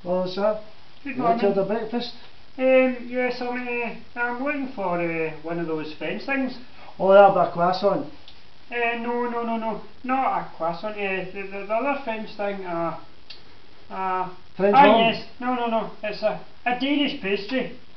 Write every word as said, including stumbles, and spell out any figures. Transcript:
Well, sir, Good you like to morning. have the breakfast? Um, yes, I'm, uh, I'm looking for uh, one of those French things. Oh, that'll be a croissant. Uh, no, no, no, no, not a croissant. Uh, the, the, the other French thing. Uh, uh, French ah, home? yes, no, no, no. It's a, a Danish pastry.